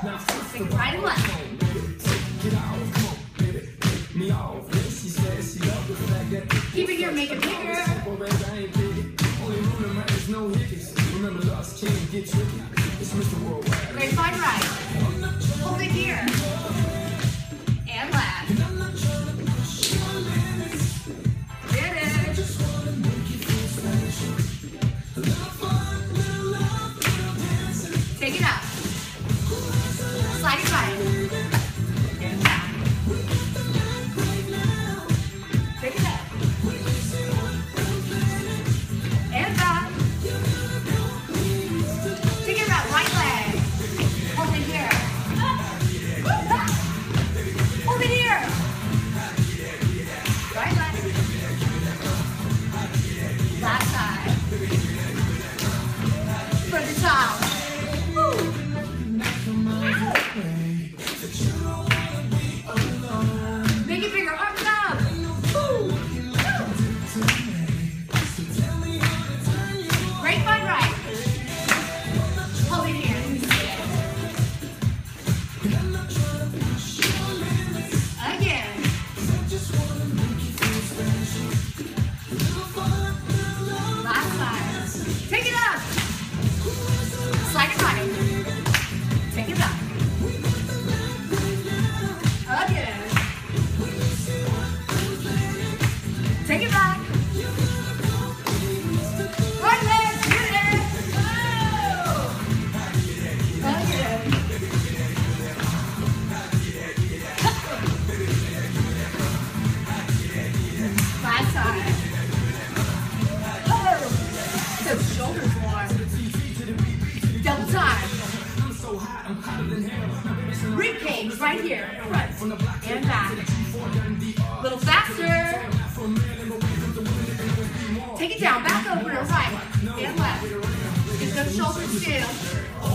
Take it right and left. Keep it here, make it bigger. Great, fine, right. Hold it here. And left. There it is. Take it up. Slide it right. And back. Take it up. And back. Take it out, right leg. Hold it here. Back. Hold it here. Right leg. Last side. For the top. Make it bigger, arms up. Great, fine, right. Hold it here. Again. Last side. Take it up. Slide it right. Take it back. Again. Take it back. Right leg, get it. Oh. Again. Last side. Oh. The shoulders more. Double time. Rib cage right here, front and back. A little faster. Take it down, back over to right and left. Get those shoulders still.